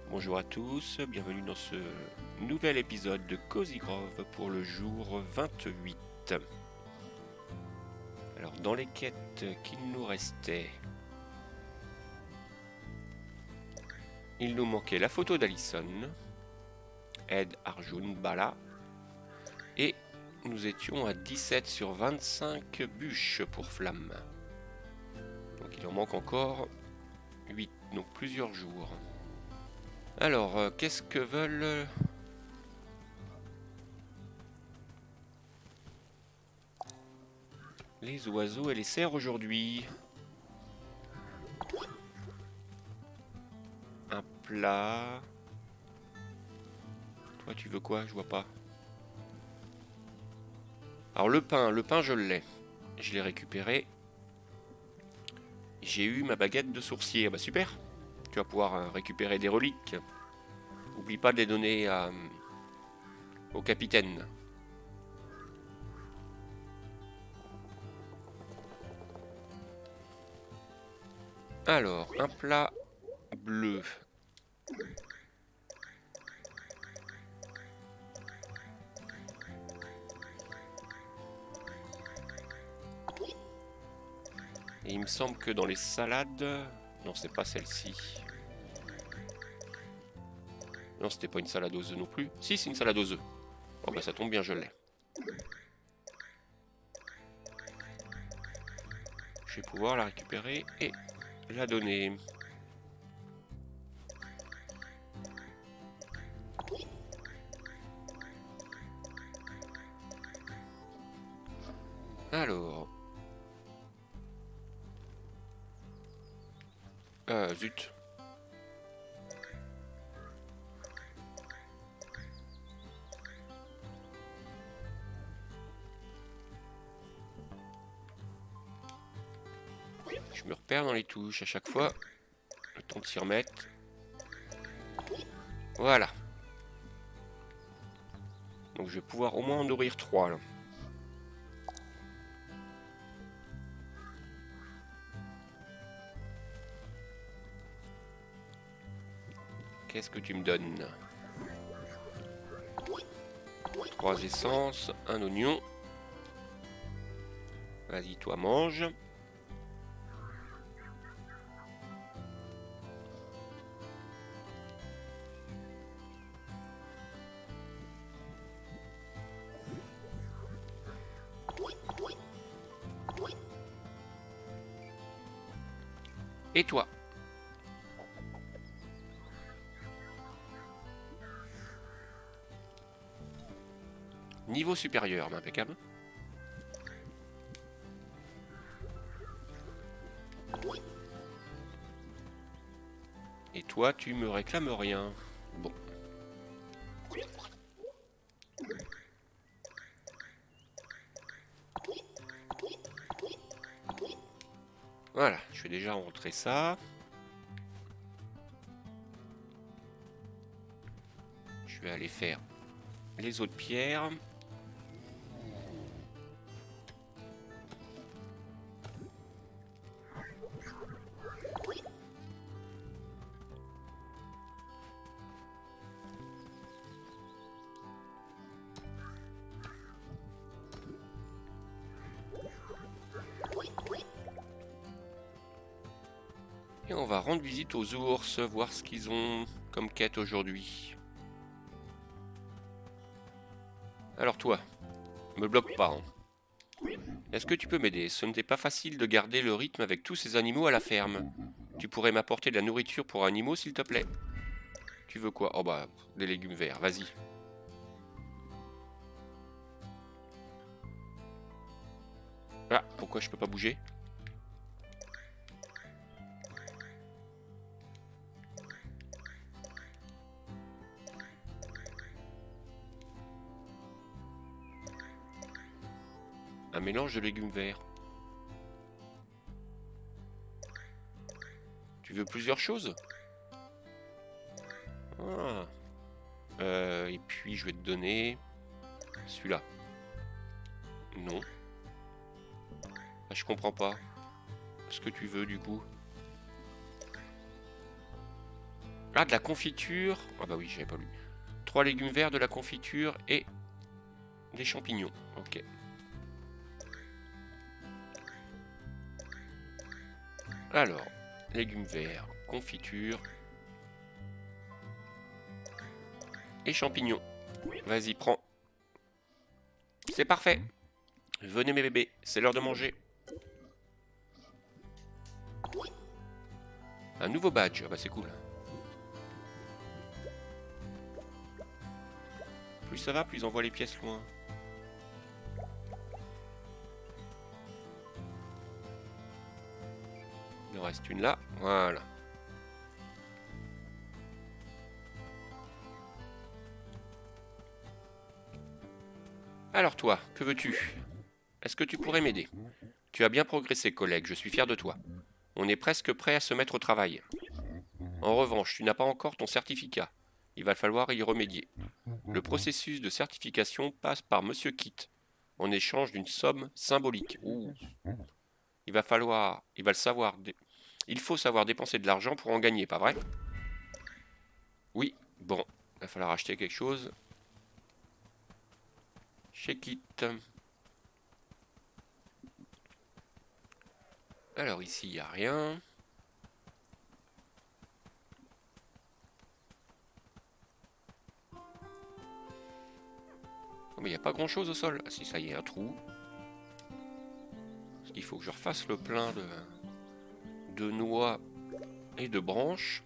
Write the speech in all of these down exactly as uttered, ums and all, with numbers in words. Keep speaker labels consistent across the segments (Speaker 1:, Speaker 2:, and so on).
Speaker 1: Bonjour à tous, bienvenue dans ce nouvel épisode de Cozy Grove pour le jour vingt-huit. Alors dans les quêtes qu'il nous restait, il nous manquait la photo d'Alison, Ed, Arjun, Bala, et nous étions à dix-sept sur vingt-cinq bûches pour Flamme. Donc il en manque encore huit, donc plusieurs jours. Alors, euh, qu'est-ce que veulent les oiseaux et les cerfs aujourd'hui? Un plat. Toi, tu veux quoi? Je vois pas. Alors, le pain, le pain, je l'ai. Je l'ai récupéré. J'ai eu ma baguette de sourcier. Bah, super. Tu vas pouvoir euh, récupérer des reliques. Oublie pas de les donner à, euh, au capitaine. Alors, un plat bleu. Et il me semble que dans les salades... Non, c'est pas celle-ci. Non, c'était pas une salade aux œufs non plus. Si, c'est une salade aux œufs. Oh bah ça tombe bien, je l'ai. Je vais pouvoir la récupérer et la donner. Alors... Ah, zut. Je me repère dans les touches à chaque fois. Le temps de s'y remettre. Voilà. Donc je vais pouvoir au moins en nourrir trois là. Qu'est-ce que tu me donnes? Trois essences, un oignon. Vas-y, toi mange. Et toi? Niveau supérieur, impeccable. Et toi, tu me réclames rien. Bon. Voilà, je vais déjà rentrer ça. Je vais aller faire les autres pierres. Et on va rendre visite aux ours, voir ce qu'ils ont comme quête aujourd'hui. Alors toi, me bloque pas. Hein. Est-ce que tu peux m'aider? Ce n'était pas facile de garder le rythme avec tous ces animaux à la ferme. Tu pourrais m'apporter de la nourriture pour animaux, s'il te plaît? Tu veux quoi? Oh bah, des légumes verts, vas-y. Ah, pourquoi je peux pas bouger? Un mélange de légumes verts. Tu veux plusieurs choses? Ah. Euh, et puis je vais te donner celui-là. Non. Ah, je comprends pas. Ce que tu veux du coup. Ah, de la confiture. Ah bah oui, j'avais pas lu. Trois légumes verts, de la confiture et des champignons. Ok. Alors, légumes verts, confiture et champignons. Vas-y, prends. C'est parfait. Venez mes bébés, c'est l'heure de manger. Un nouveau badge, ah bah c'est cool. Plus ça va, plus ils envoient les pièces loin. Il en reste une là, voilà. Alors toi, que veux-tu? Est-ce que tu pourrais m'aider? Tu as bien progressé, collègue, je suis fier de toi. On est presque prêt à se mettre au travail. En revanche, tu n'as pas encore ton certificat. Il va falloir y remédier. Le processus de certification passe par Monsieur Kit, en échange d'une somme symbolique. Ouh. Il va falloir... Il va le savoir... Il faut savoir dépenser de l'argent pour en gagner, pas vrai? Oui, bon. Il va falloir acheter quelque chose. Chez Kit. Alors ici, il n'y a rien. Oh, mais il n'y a pas grand chose au sol. Ah si, ça y est, un trou. Parce qu'il faut que je refasse le plein de, de noix et de branches.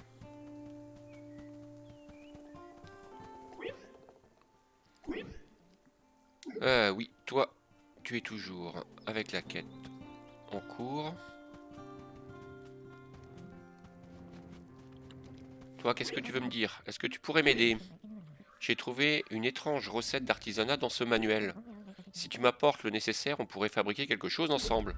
Speaker 1: Euh, oui, toi, tu es toujours avec la quête en cours. Toi, qu'est-ce que tu veux me dire? Est-ce que tu pourrais m'aider? J'ai trouvé une étrange recette d'artisanat dans ce manuel. Si tu m'apportes le nécessaire, on pourrait fabriquer quelque chose ensemble.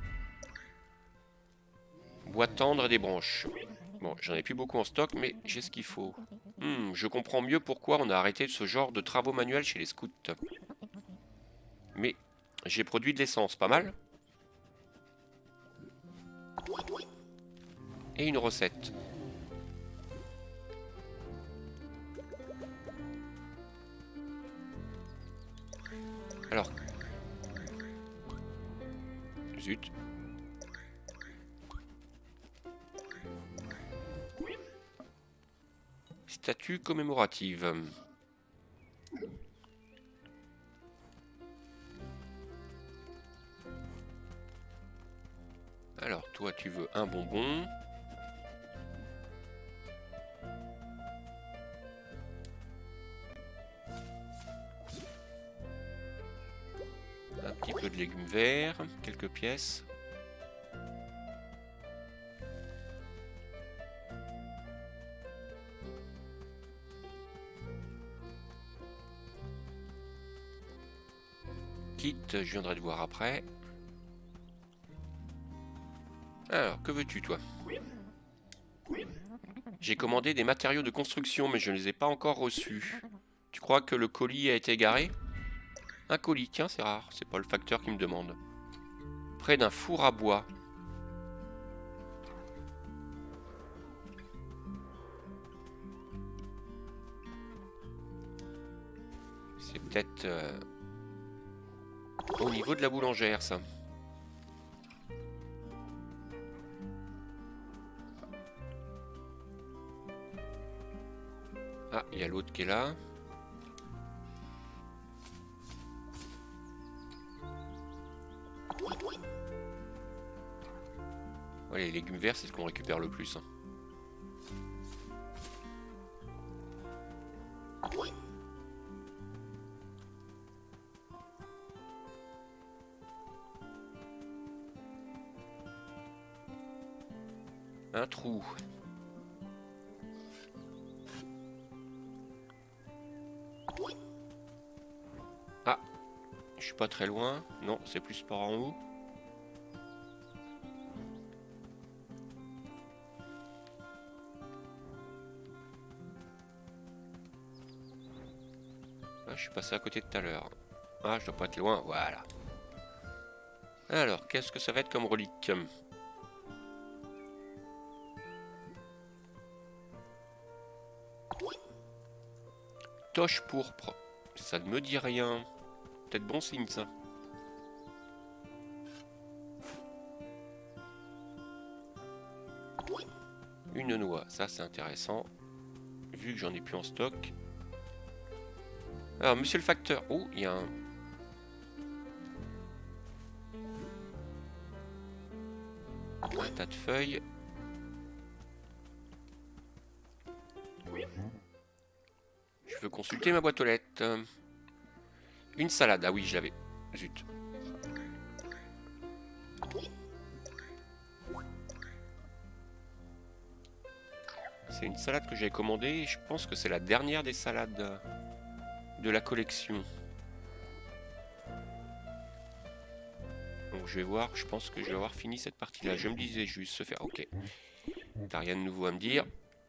Speaker 1: Bois tendre et des branches. Bon, j'en ai plus beaucoup en stock, mais j'ai ce qu'il faut. Hmm, je comprends mieux pourquoi on a arrêté ce genre de travaux manuels chez les scouts. Mais j'ai produit de l'essence, pas mal. Et une recette. Alors. Zut. Statue commémorative. Alors, toi, tu veux un bonbon. Un petit peu de légumes verts, quelques pièces. Kit, je viendrai te voir après. Alors, que veux-tu, toi? J'ai commandé des matériaux de construction, mais je ne les ai pas encore reçus. Tu crois que le colis a été garé? Un colis, tiens, c'est rare. C'est pas le facteur qui me demande. Près d'un four à bois. C'est peut-être euh, au niveau de la boulangère, ça. Ah, il y a l'autre qui est là. Ouais, les légumes verts, c'est ce qu'on récupère le plus. Hein. Un trou. Ah, je suis pas très loin. Non, c'est plus par en haut. Ah, je suis passé à côté de tout à l'heure. Ah, je dois pas être loin. Voilà. Alors, qu'est-ce que ça va être comme relique? Toche pourpre. Ça ne me dit rien. Peut-être bon signe ça. Une noix, ça c'est intéressant. Vu que j'en ai plus en stock. Alors, monsieur le facteur. Oh, il y a un... un tas de feuilles. Je veux consulter ma boîte aux lettres. Une salade. Ah oui, je l'avais. Zut. C'est une salade que j'avais commandée et je pense que c'est la dernière des salades de la collection. Donc je vais voir, je pense que je vais avoir fini cette partie-là. Je me disais juste se faire... Ok. T'as rien de nouveau à me dire.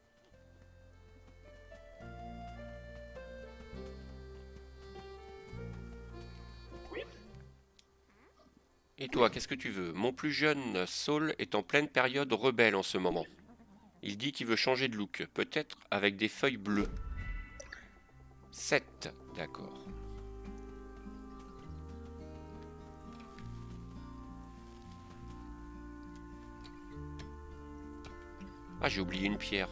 Speaker 1: Et toi, qu'est-ce que tu veux? Mon plus jeune, Saul, est en pleine période rebelle en ce moment. Il dit qu'il veut changer de look, peut-être avec des feuilles bleues. sept, d'accord. Ah, j'ai oublié une pierre.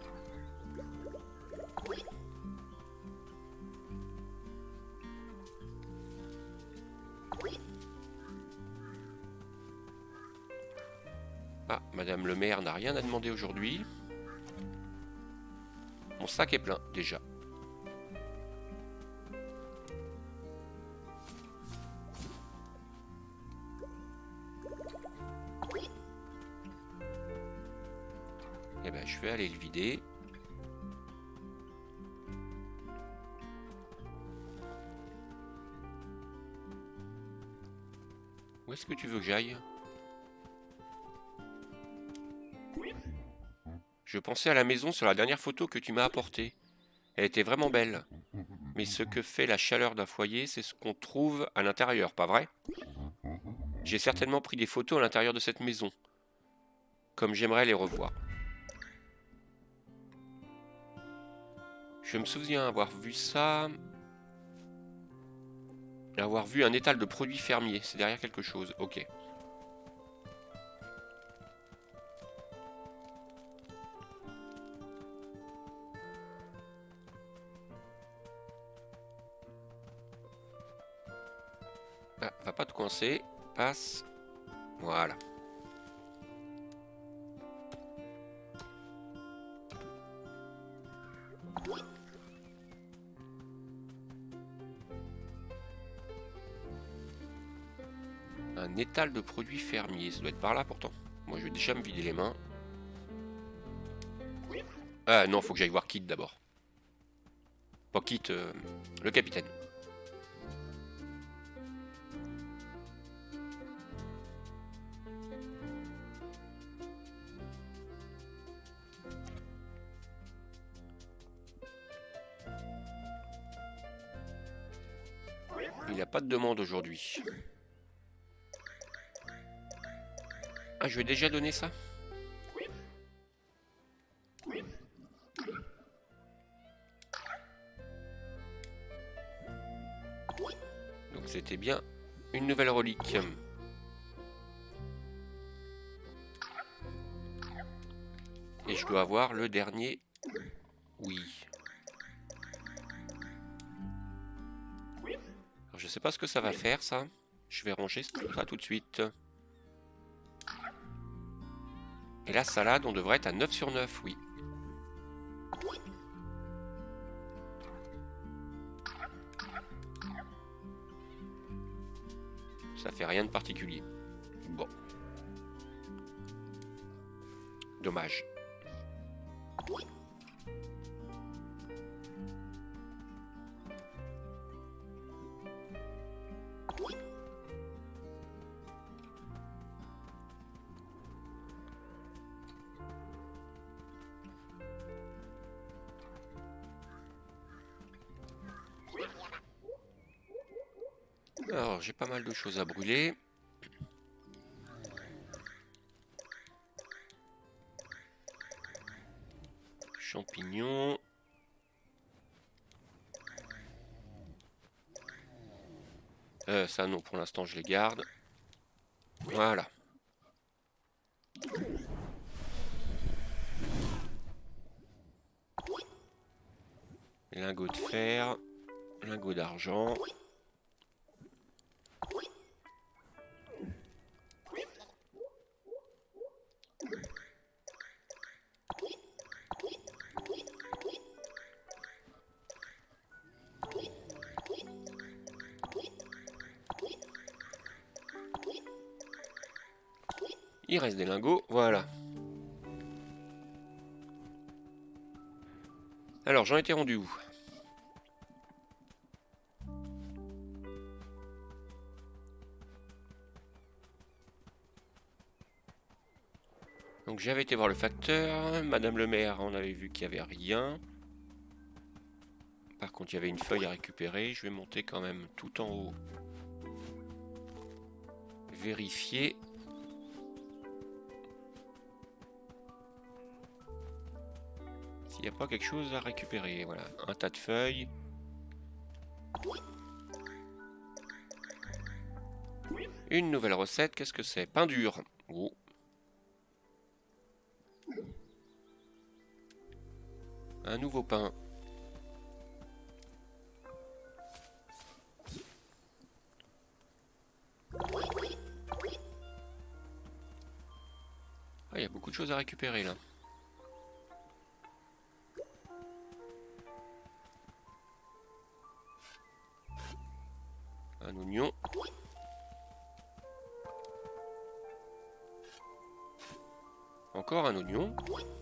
Speaker 1: Ah, Madame le maire n'a rien à demander aujourd'hui. Mon sac est plein, déjà. Eh ben, je vais aller le vider. Où est-ce que tu veux que j'aille ? Je pensais à la maison sur la dernière photo que tu m'as apportée. Elle était vraiment belle. Mais ce que fait la chaleur d'un foyer, c'est ce qu'on trouve à l'intérieur, pas vrai? J'ai certainement pris des photos à l'intérieur de cette maison. Comme j'aimerais les revoir. Je me souviens avoir vu ça... Avoir vu un étal de produits fermiers. C'est derrière quelque chose. Ok. Ah, va pas te coincer. Passe. Voilà. Un étal de produits fermiers. Ça doit être par là pourtant. Moi je vais déjà me vider les mains. Ah non, faut que j'aille voir Kit d'abord. Pas Kit, euh, le capitaine. Il n'a pas de demande aujourd'hui. Ah, je vais déjà donner ça? Donc c'était bien une nouvelle relique. Et je dois avoir le dernier. Oui. Alors, je sais pas ce que ça va faire ça. Je vais ranger ça tout de suite. Et la salade, on devrait être à neuf sur neuf, oui. Ça fait rien de particulier. Bon. Dommage. Alors, j'ai pas mal de choses à brûler. Champignons. Euh, ça non, pour l'instant je les garde. Voilà. Lingot de fer, lingot d'argent. Il reste des lingots, voilà. Alors, j'en étais rendu où? Donc j'avais été voir le facteur, Madame le maire, on avait vu qu'il n'y avait rien. Par contre, il y avait une feuille à récupérer, je vais monter quand même tout en haut. Vérifier. S'il n'y a pas quelque chose à récupérer, voilà. Un tas de feuilles. Une nouvelle recette, qu'est-ce que c'est? Pain dur. Oh. Un nouveau pain. Ah, il y a beaucoup de choses à récupérer là. Un oignon. Encore un oignon.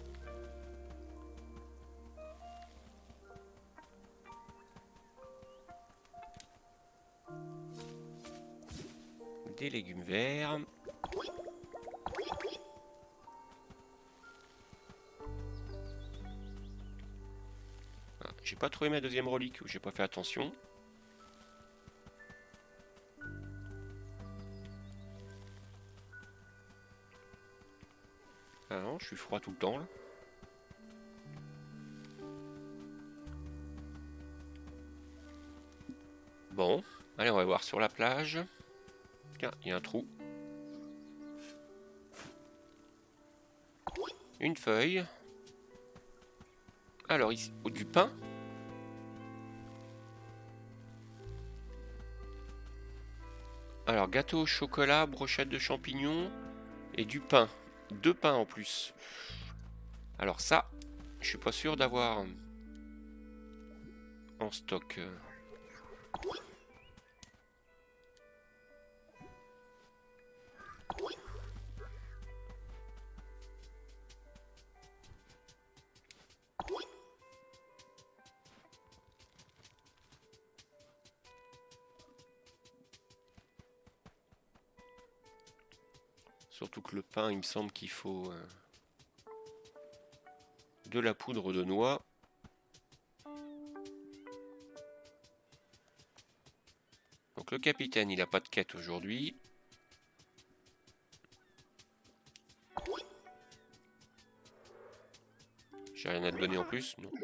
Speaker 1: Des légumes verts. Ah, j'ai pas trouvé ma deuxième relique, j'ai pas fait attention. Ah non, je suis froid tout le temps là. Bon, allez, on va voir sur la plage. Tiens, il y a un trou. Une feuille. Alors, ici, oh, du pain. Alors, gâteau au chocolat, brochette de champignons et du pain. Deux pains en plus. Alors ça, je suis pas sûr d'avoir en stock. Surtout que le pain, il me semble qu'il faut euh, de la poudre de noix. Donc le capitaine, il n'a pas de quête aujourd'hui. J'ai rien à te donner en plus, non.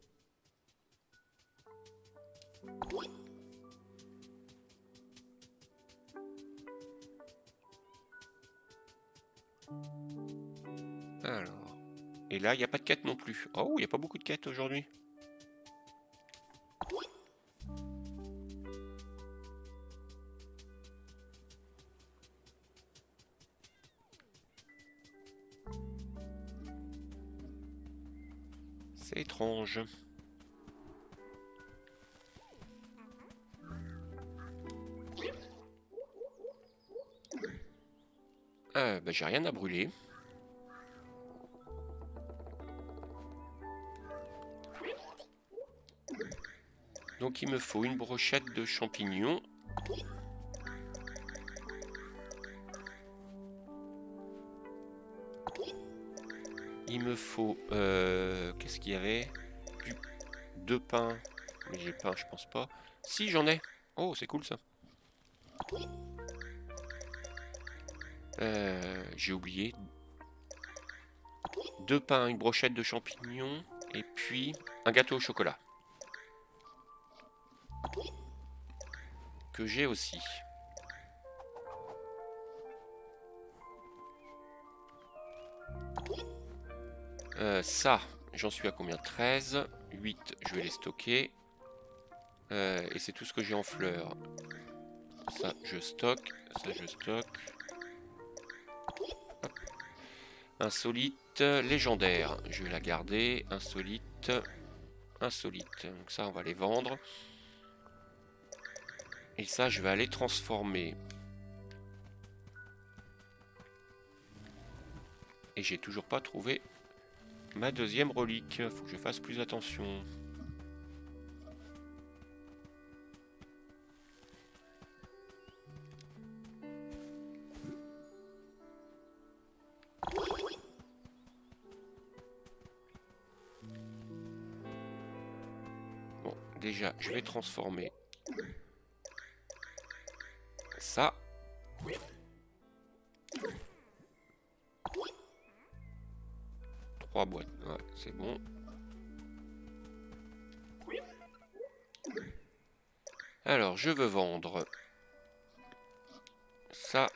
Speaker 1: Alors. Et là, il n'y a pas de quête non plus. Oh, il n'y a pas beaucoup de quêtes aujourd'hui. C'est étrange. Ah, bah, j'ai rien à brûler. Donc il me faut une brochette de champignons. Il me faut... Euh, Qu'est-ce qu'il y avait? Du, Deux pains. Mais j'ai pas, je pense pas. Si, j'en ai. Oh, c'est cool ça. Euh, j'ai oublié. Deux pains, une brochette de champignons. Et puis un gâteau au chocolat. que j'ai aussi. Euh, ça, j'en suis à combien? Treize. huit, je vais les stocker. Euh, et c'est tout ce que j'ai en fleurs. Ça, je stocke. Ça, je stocke. Hop. Insolite, légendaire. Je vais la garder. Insolite, insolite. Donc ça, on va les vendre. Et ça, je vais aller transformer. Et j'ai toujours pas trouvé ma deuxième relique. Faut que je fasse plus attention. Bon, déjà, je vais transformer ça. Trois boîtes, ouais, c'est bon. Alors, je veux vendre ça.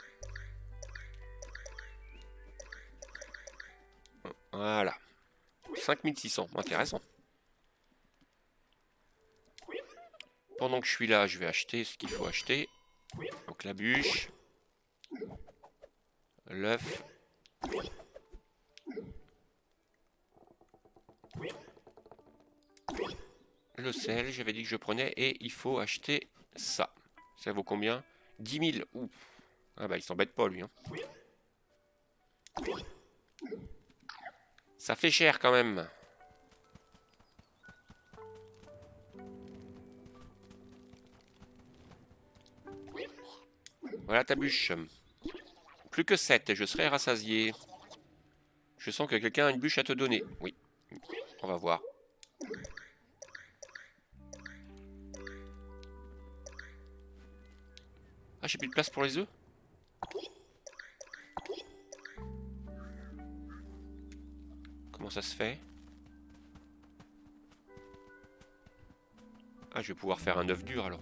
Speaker 1: Voilà. cinq mille six cents, intéressant. Pendant que je suis là, je vais acheter ce qu'il faut acheter. Donc la bûche, l'œuf, le sel, j'avais dit que je prenais, et il faut acheter ça. Ça vaut combien? dix mille. Ouh. Ah bah il s'embête pas lui. Hein. Ça fait cher quand même. Voilà ta bûche. Plus que sept et je serai rassasié. Je sens que quelqu'un a une bûche à te donner. Oui. On va voir. Ah, j'ai plus de place pour les œufs? Comment ça se fait? Ah, je vais pouvoir faire un œuf dur alors.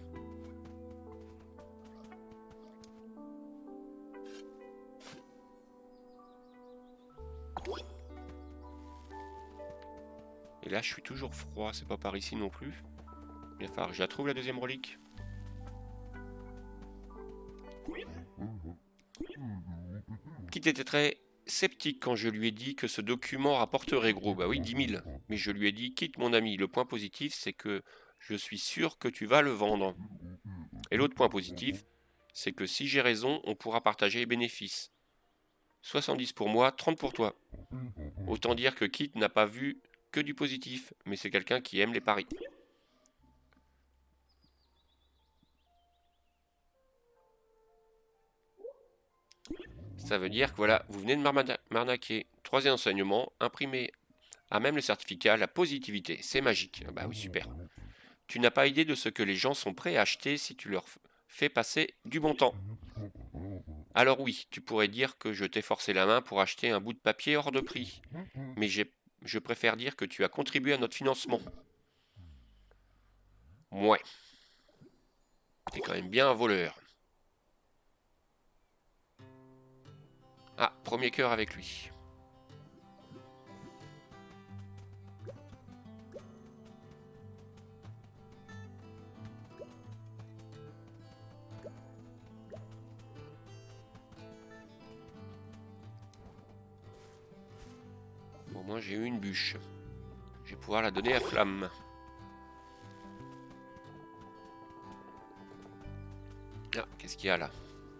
Speaker 1: Et là, je suis toujours froid. C'est pas par ici non plus. Il va falloir que je la trouve, la deuxième relique. Kit était très sceptique quand je lui ai dit que ce document rapporterait gros. Bah oui, dix mille. Mais je lui ai dit, Kit mon ami, le point positif, c'est que je suis sûr que tu vas le vendre. Et l'autre point positif, c'est que si j'ai raison, on pourra partager les bénéfices. soixante-dix pour moi, trente pour toi. Autant dire que Kit n'a pas vu que du positif, mais c'est quelqu'un qui aime les paris. Ça veut dire que voilà, vous venez de m'arnaquer. Troisième enseignement, imprimer à même le certificat, la positivité, c'est magique. Bah oui, super. Tu n'as pas idée de ce que les gens sont prêts à acheter si tu leur fais passer du bon temps. Alors oui, tu pourrais dire que je t'ai forcé la main pour acheter un bout de papier hors de prix. Mais je préfère dire que tu as contribué à notre financement. Ouais. T'es quand même bien un voleur. Ah, premier cœur avec lui. Bon, moi j'ai eu une bûche. Je vais pouvoir la donner à Flamme. Ah, qu'est-ce qu'il y a là?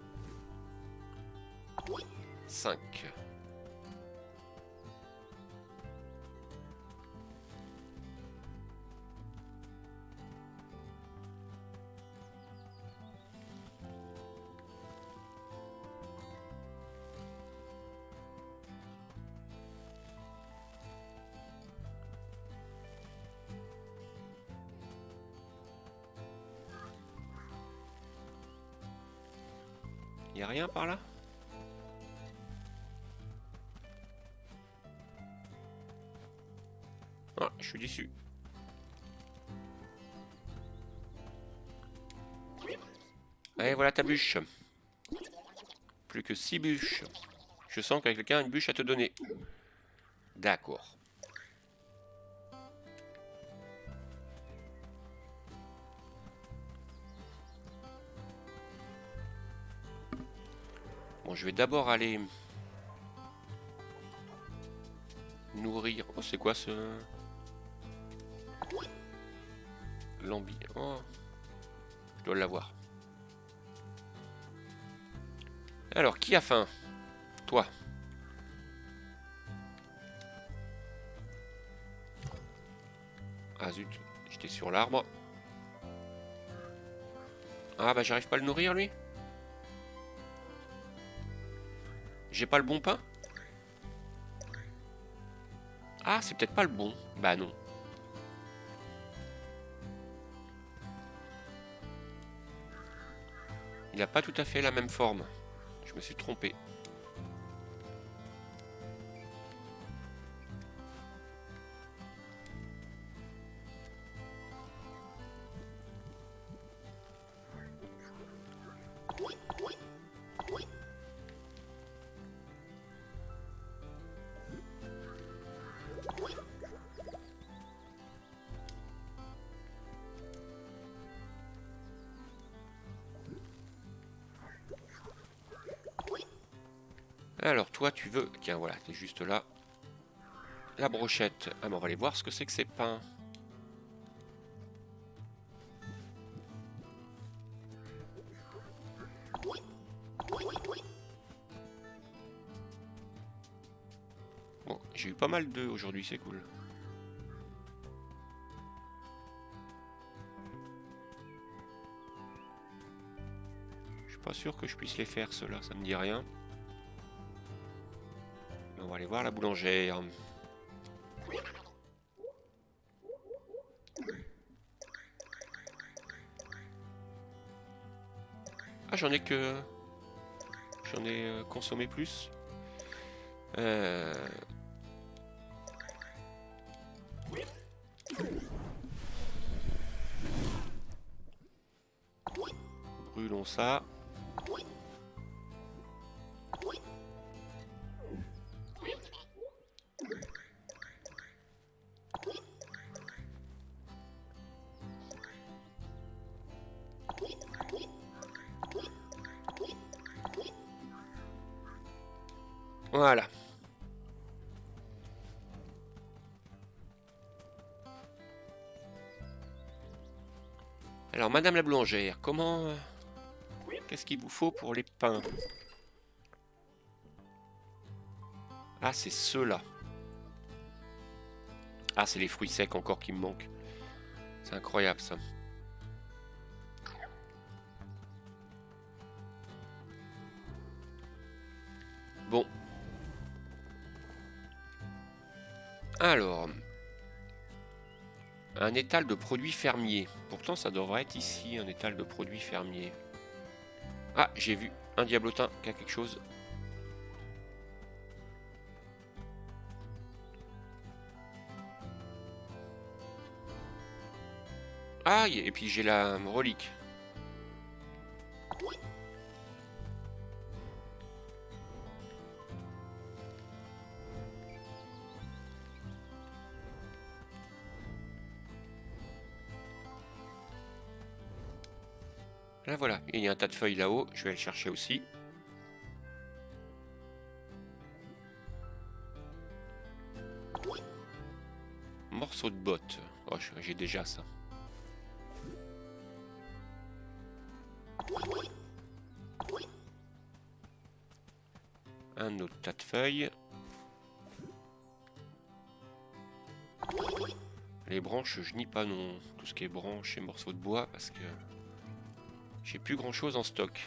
Speaker 1: cinq. Il n'y a rien par là? Ah, je suis déçu. Allez, voilà ta bûche. Plus que six bûches. Je sens qu'il y a quelqu'un a une bûche à te donner. D'accord. Bon, je vais d'abord aller nourrir. Oh, c'est quoi ce... L'ambi... Oh. Je dois l'avoir. Alors, qui a faim? Toi. Ah zut, j'étais sur l'arbre. Ah bah j'arrive pas à le nourrir lui. J'ai pas le bon pain. Ah, c'est peut-être pas le bon. Bah non. Il n'a pas tout à fait la même forme. Je me suis trompé. Alors toi tu veux... Tiens voilà, t'es juste là. La brochette. Ah mais on va aller voir ce que c'est que ces pains. Bon, j'ai eu pas mal d'œufs aujourd'hui, c'est cool. Je suis pas sûr que je puisse les faire ceux-là, ça me dit rien. On va aller voir la boulangère. Ah, j'en ai que... J'en ai euh, consommé plus. Euh... Brûlons ça. Voilà. Alors, Madame la boulangère, comment... Qu'est-ce qu'il vous faut pour les pains? Ah, c'est ceux-là. Ah, c'est les fruits secs encore qui me manquent. C'est incroyable, ça. Bon. Alors... Un étal de produits fermiers. Pourtant, ça devrait être ici, un étal de produits fermiers. Ah, j'ai vu un diablotin qui a quelque chose. Ah, et puis j'ai la relique. Là voilà, il y a un tas de feuilles là-haut, je vais le chercher aussi. Morceau de botte. Oh, j'ai déjà ça. Un autre tas de feuilles. Les branches, je nie pas non. Tout ce qui est branches et morceaux de bois parce que j'ai plus grand chose en stock.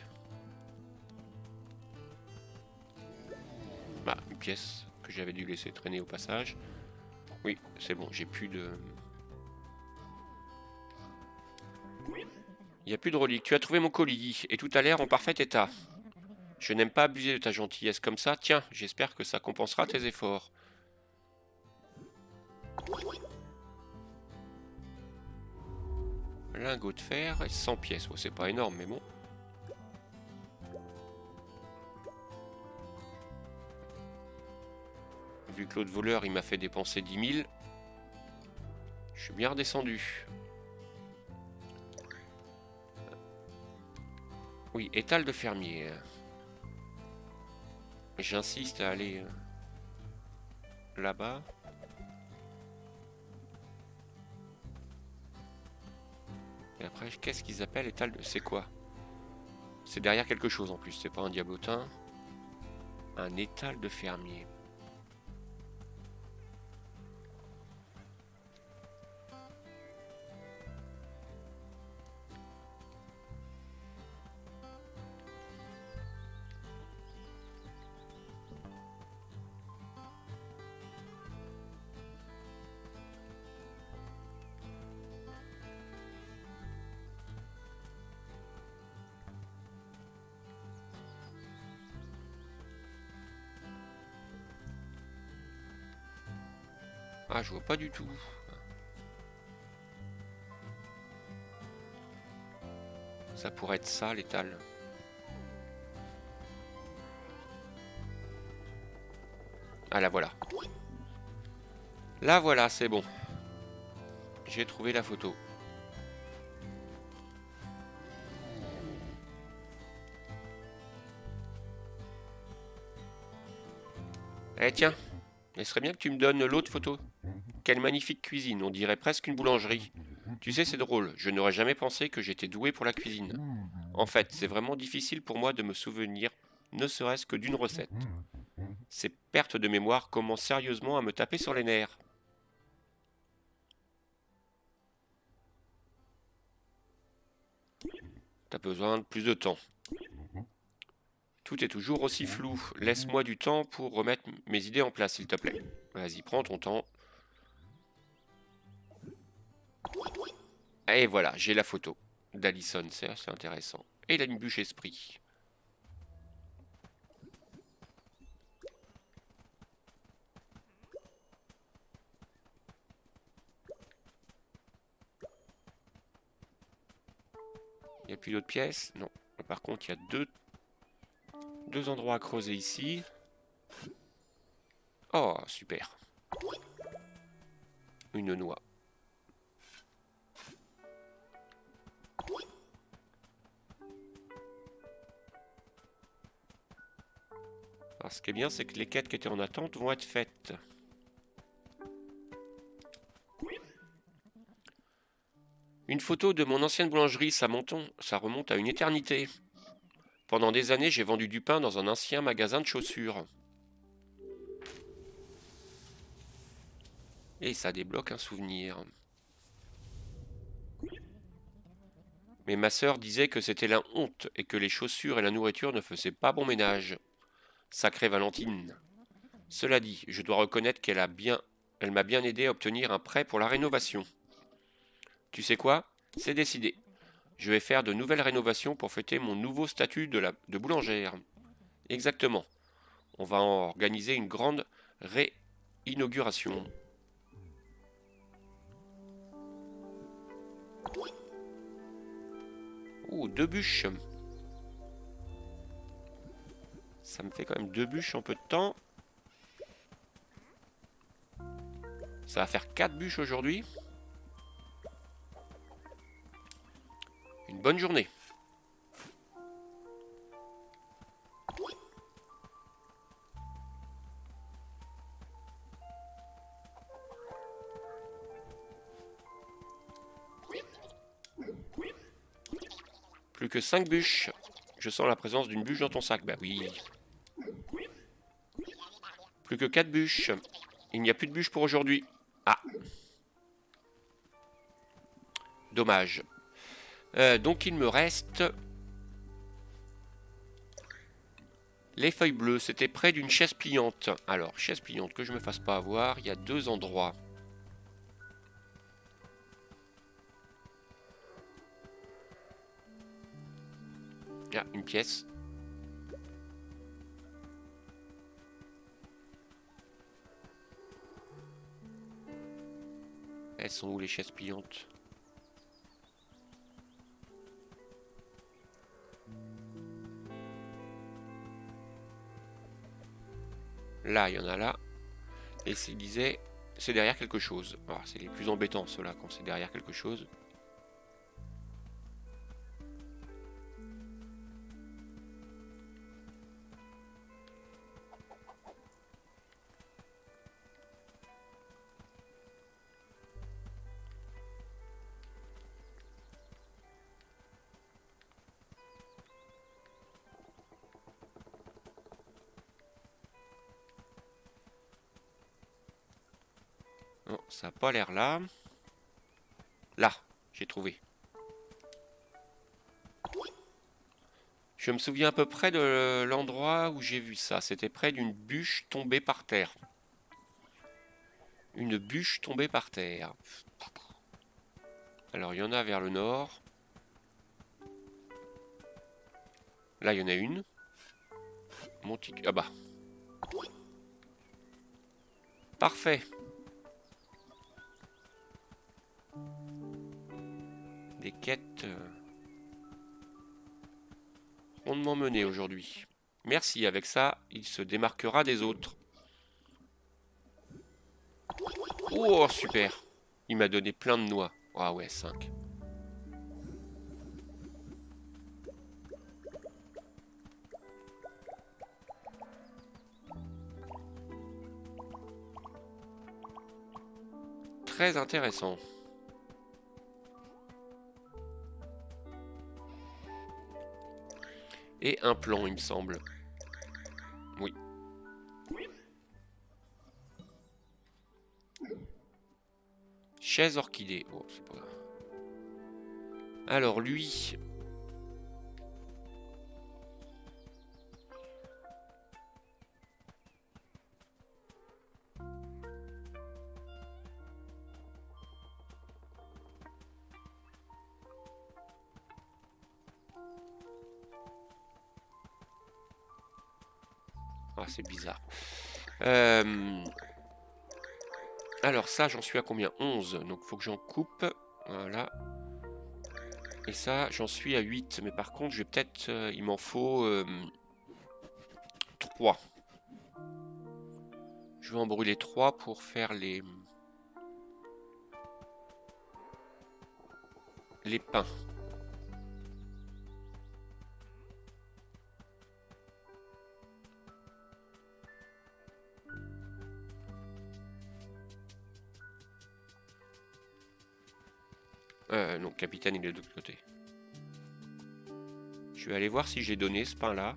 Speaker 1: Bah, une pièce que j'avais dû laisser traîner au passage. Oui, c'est bon, j'ai plus de... Il n'y a plus de reliques. Tu as trouvé mon colis et tout a l'air en parfait état. Je n'aime pas abuser de ta gentillesse comme ça. Tiens, j'espère que ça compensera tes efforts. Lingot de fer et cent pièces. Oh, c'est pas énorme, mais bon. vu que l'autre voleur il m'a fait dépenser dix mille. Je suis bien redescendu. Oui, étal de fermier. J'insiste à aller là-bas. Et après, qu'est-ce qu'ils appellent étal de... C'est quoi? C'est derrière quelque chose en plus, c'est pas un diablotin. Un étal de fermier. Ah, je vois pas du tout. Ça pourrait être ça, l'étal. Ah, la voilà. Là, voilà, c'est bon. J'ai trouvé la photo. Eh tiens, il serait bien que tu me donnes l'autre photo. Quelle magnifique cuisine, on dirait presque une boulangerie. Tu sais, c'est drôle, je n'aurais jamais pensé que j'étais doué pour la cuisine. En fait, c'est vraiment difficile pour moi de me souvenir, ne serait-ce que d'une recette. Ces pertes de mémoire commencent sérieusement à me taper sur les nerfs. T'as besoin de plus de temps. Tout est toujours aussi flou. Laisse-moi du temps pour remettre mes idées en place, s'il te plaît. Vas-y, prends ton temps. Et voilà, j'ai la photo d'Alison, c'est assez intéressant. Et il a une bûche esprit. Il n'y a plus d'autres pièces? Non. Par contre, il y a deux, deux endroits à creuser ici. Oh, super. Une noix. Alors, ce qui est bien, c'est que les quêtes qui étaient en attente vont être faites. Une photo de mon ancienne boulangerie, ça, monton, ça remonte à une éternité. Pendant des années, j'ai vendu du pain dans un ancien magasin de chaussures. Et ça débloque un souvenir. Mais ma sœur disait que c'était la honte et que les chaussures et la nourriture ne faisaient pas bon ménage. Sacrée Valentine. Cela dit, je dois reconnaître qu'elle a bien, elle m'a bien aidé à obtenir un prêt pour la rénovation. Tu sais quoi? C'est décidé. Je vais faire de nouvelles rénovations pour fêter mon nouveau statut de, la, de boulangère. Exactement. On va organiser une grande réinauguration. Oh, deux bûches. Ça me fait quand même deux bûches en peu de temps. Ça va faire quatre bûches aujourd'hui. Une bonne journée. Plus que cinq bûches. Je sens la présence d'une bûche dans ton sac. Bah oui. Plus que quatre bûches. Il n'y a plus de bûches pour aujourd'hui. Ah. Dommage. Euh, donc il me reste... Les feuilles bleues, c'était près d'une chaise pliante. Alors, chaise pliante, que je me fasse pas avoir, il y a deux endroits. Ah, une pièce. Elles sont où les chaises pliantes? Là, il y en a là. Et il disait, c'est derrière quelque chose. C'est les plus embêtants ceux-là quand c'est derrière quelque chose. Non, ça n'a pas l'air là. Là, j'ai trouvé. Je me souviens à peu près de l'endroit où j'ai vu ça. C'était près d'une bûche tombée par terre. Une bûche tombée par terre. Alors, il y en a vers le nord. Là, il y en a une. Montic... Ah bah. Parfait. Des quêtes rondement menées aujourd'hui. Merci, avec ça, il se démarquera des autres. Oh, super. Il m'a donné plein de noix. Ah ouais, cinq. Très intéressant. Et un plan, il me semble. Oui. Chaise orchidée. Oh, c'est pas grave. Alors, lui... Ah, c'est bizarre. Euh... Alors ça, j'en suis à combien? onze. Donc, il faut que j'en coupe. Voilà. Et ça, j'en suis à huit. Mais par contre, je vais peut-être... Euh, il m'en faut... Euh, trois. Je vais en brûler trois pour faire les... Les pains. Euh, non, capitaine, il est de l'autre côté. Je vais aller voir si j'ai donné ce pain-là.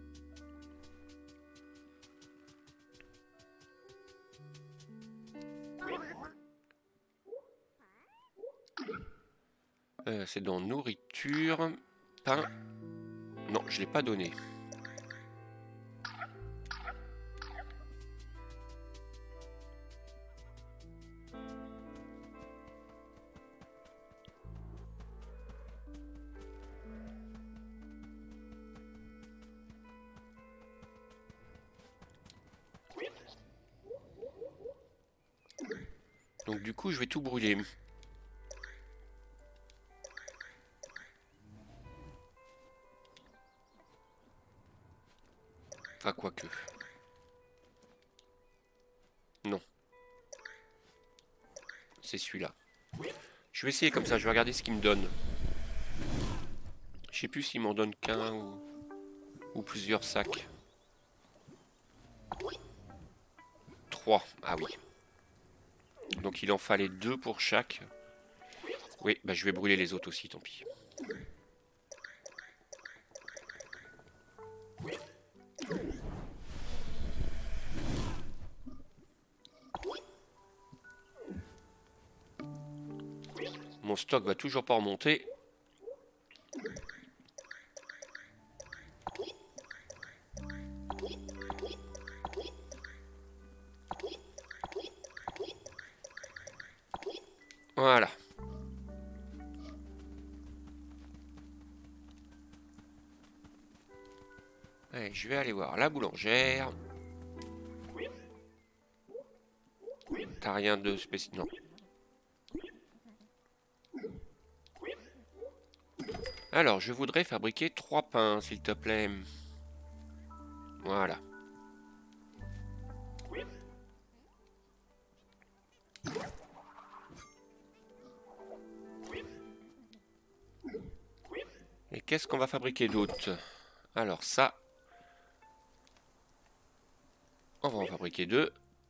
Speaker 1: Euh, c'est dans nourriture. Pain. Non, je ne l'ai pas donné. Donc du coup, je vais tout brûler. Enfin, quoique. Non. C'est celui-là. Je vais essayer comme ça, je vais regarder ce qu'il me donne. Je sais plus s'il m'en donne qu'un ou... ou plusieurs sacs. trois. Ah oui. Donc il en fallait deux pour chaque. Oui, bah je vais brûler les autres aussi, tant pis. Mon stock va toujours pas remonter. Voilà. Allez, je vais aller voir la boulangère. T'as rien de spécial? Non. Alors, je voudrais fabriquer trois pains, s'il te plaît. Voilà. qu'est-ce qu'on va fabriquer d'autre? Alors ça, on va en fabriquer deux.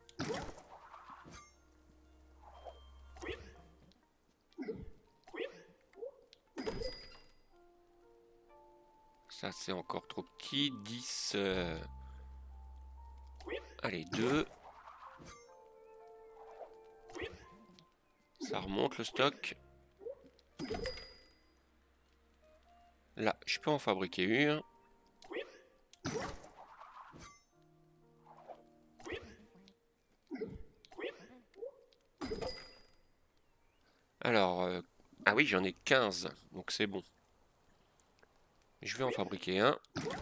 Speaker 1: Ça c'est encore trop petit. dix. Euh... Allez, deux. Ça remonte le stock. Là, je peux en fabriquer une. Alors, euh... ah oui, j'en ai quinze, donc c'est bon. Je vais en fabriquer un.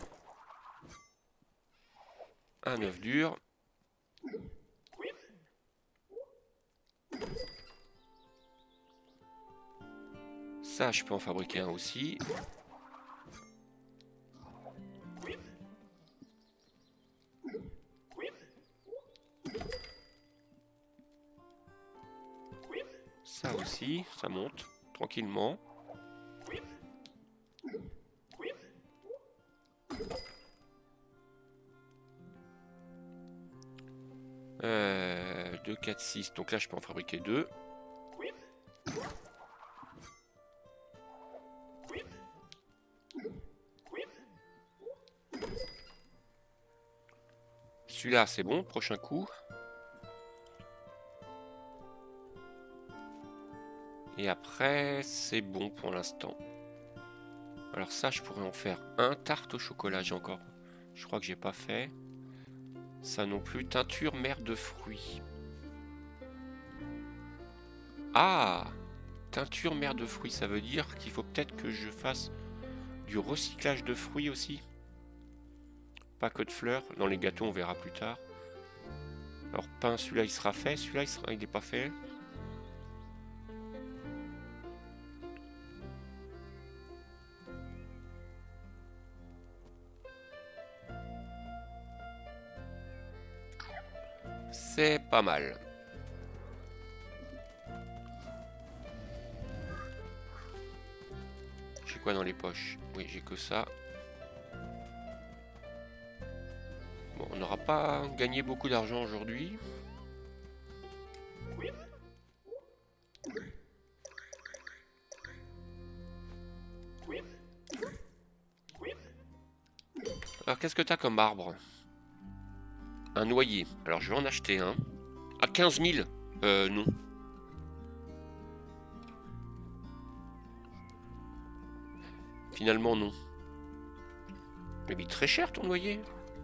Speaker 1: Un œuf dur. Ça, je peux en fabriquer un aussi. Ça aussi, ça monte tranquillement. Euh, deux, quatre, six. Donc là, je peux en fabriquer deux. Celui-là, c'est bon. Prochain coup. Et après, c'est bon pour l'instant. Alors ça, je pourrais en faire un. Tarte au chocolat, j'ai encore. Je crois que j'ai pas fait. Ça non plus. Teinture mère de fruits. Ah! Teinture mère de fruits, ça veut dire qu'il faut peut-être que je fasse du recyclage de fruits aussi. Pas que de fleurs. Dans les gâteaux, on verra plus tard. Alors pain, celui-là, il sera fait. Celui-là, il sera... il n'est pas fait. C'est pas mal. J'ai quoi dans les poches? Oui, j'ai que ça. Bon, on n'aura pas gagné beaucoup d'argent aujourd'hui. Alors, qu'est-ce que tu as comme arbre? Un noyer. Alors, je vais en acheter un. À quinze mille. Euh, non. Finalement, non. Mais il est très cher, ton noyer.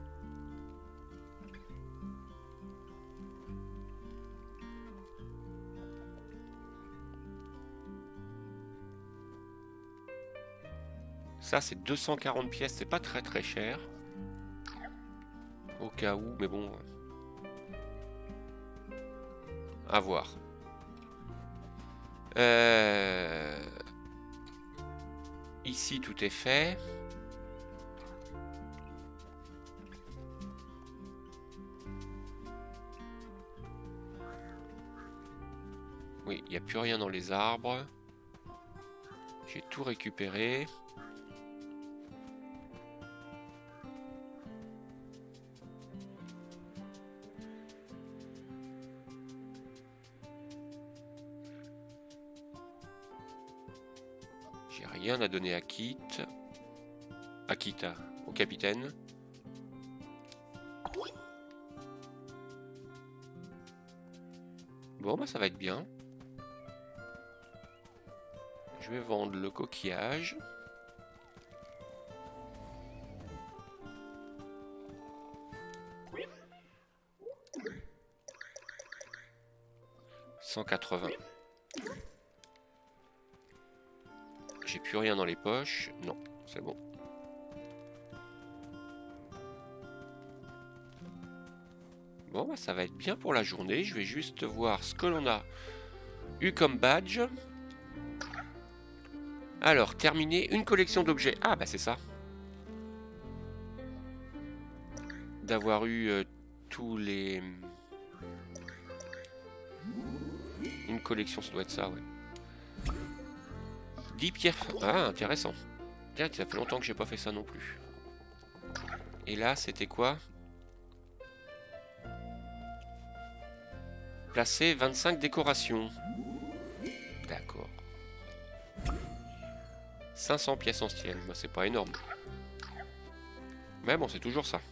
Speaker 1: Ça, c'est deux cent quarante pièces. C'est pas très très cher. Au cas où, mais bon... À voir. Euh... Ici, tout est fait. Oui, il n'y a plus rien dans les arbres. J'ai tout récupéré. J'ai rien à donner à Kit. À Kita, au capitaine. Bon, bah ça va être bien. Je vais vendre le coquillage. cent quatre-vingts. J'ai plus rien dans les poches. Non, c'est bon. Bon, bah, ça va être bien pour la journée. Je vais juste voir ce que l'on a eu comme badge. Alors, terminer une collection d'objets. Ah, bah c'est ça. D'avoir eu euh, tous les... Une collection, ça doit être ça, ouais. dix pierres... Ah, intéressant. Tiens, ça fait longtemps que j'ai pas fait ça non plus. Et là, c'était quoi? Placer vingt-cinq décorations. D'accord. cinq cents pièces anciennes. Bah, c'est pas énorme. Mais bon, c'est toujours ça.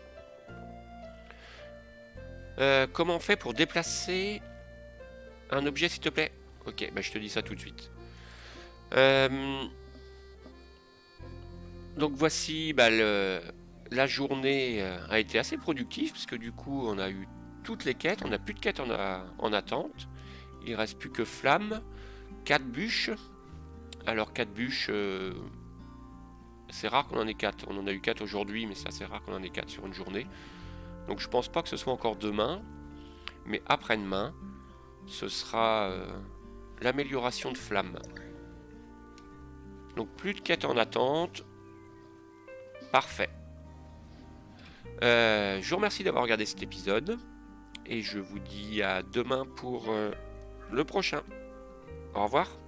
Speaker 1: Euh, comment on fait pour déplacer un objet, s'il te plaît? Ok, bah, je te dis ça tout de suite. Euh... Donc voici, bah, le... la journée a été assez productive, puisque du coup, on a eu toutes les quêtes. On n'a plus de quêtes en, a... en attente. Il reste plus que Flamme. quatre bûches. Alors quatre bûches, euh... c'est rare qu'on en ait quatre. On en a eu quatre aujourd'hui, mais c'est assez rare qu'on en ait quatre sur une journée. Donc je pense pas que ce soit encore demain. Mais après-demain, ce sera euh, l'amélioration de Flamme. Donc plus de quêtes en attente. Parfait. Euh, je vous remercie d'avoir regardé cet épisode. Et je vous dis à demain pour euh, le prochain. Au revoir.